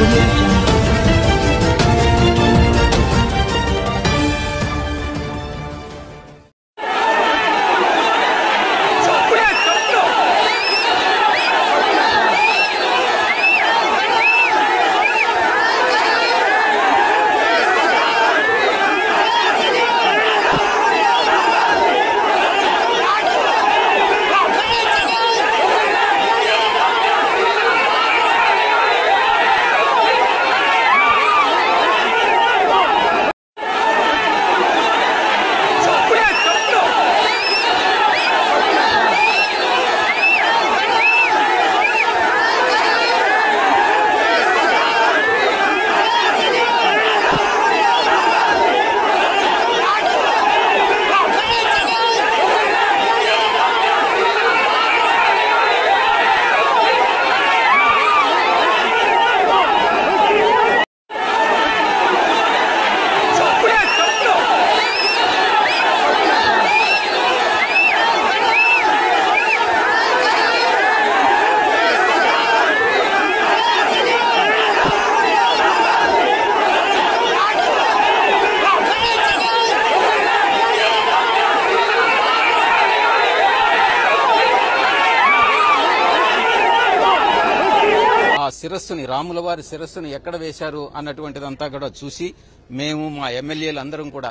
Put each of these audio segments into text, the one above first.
Audio Jungle. శిరస్సుని రాములవారి శిరస్సుని ఎక్కడ వేశారు అన్నటువంటిదంతా కూడా చూసి మేము మా ఎమ్మెల్యేలు అందరం కూడా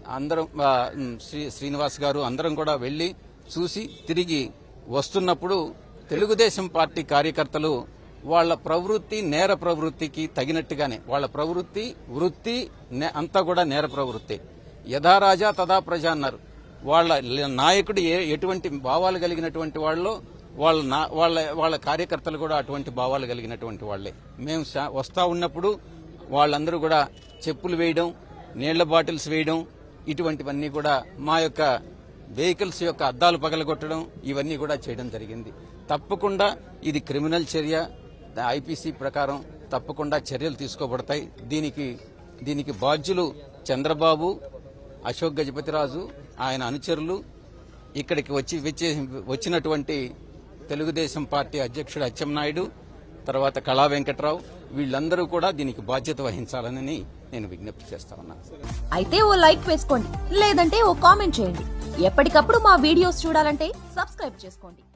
శ్రీనివాస్ గారు అందరం కూడా వెళ్లి చూసి తిరిగి వస్తున్నప్పుడు తెలుగుదేశం పార్టీ కార్యకర్తలు వాళ్ల ప్రవృత్తి నేర ప్రవృత్తికి తగినట్టుగానే వాళ్ల ప్రవృత్తి వృత్తి అంతా కూడా నేర ప్రవృత్తి యథా రాజా తదా ప్రజ అన్నారు. వాళ్ల నాయకుడు ఎటువంటి భావాలు కలిగినటువంటి వాళ్ళు వాళ్ళ కార్యకర్తలు కూడా అటువంటి భావాలు కలిగినటువంటి వాళ్లే. మేము వస్తా ఉన్నప్పుడు వాళ్ళందరూ కూడా చెప్పులు వేయడం, నీళ్ల బాటిల్స్ వేయడం, ఇటువంటివన్నీ కూడా మా యొక్క వెహికల్స్ యొక్క అద్దాలు పగలగొట్టడం ఇవన్నీ కూడా చేయడం జరిగింది. తప్పకుండా ఇది క్రిమినల్ చర్య. ఐపీసీ ప్రకారం తప్పకుండా చర్యలు తీసుకోబడతాయి. దీనికి బాధ్యులు చంద్రబాబు, అశోక్ గజపతిరాజు, ఆయన అనుచరులు, ఇక్కడికి వచ్చినటువంటి తెలుగుదేశం పార్టీ అధ్యక్షుడు అచ్చెన్నాయుడు, తర్వాత కళా వెంకట్రావు, వీళ్ళందరూ కూడా దీనికి బాధ్యత వహించాలని నేను విజ్ఞప్తి చేస్తా ఉన్నాను. అయితే ఓ లైక్ వేసుకోండి, లేదంటే ఓ కామెంట్ చేయండి. ఎప్పటికప్పుడు మా వీడియోస్ చూడాలంటే సబ్స్క్రైబ్ చేసుకోండి.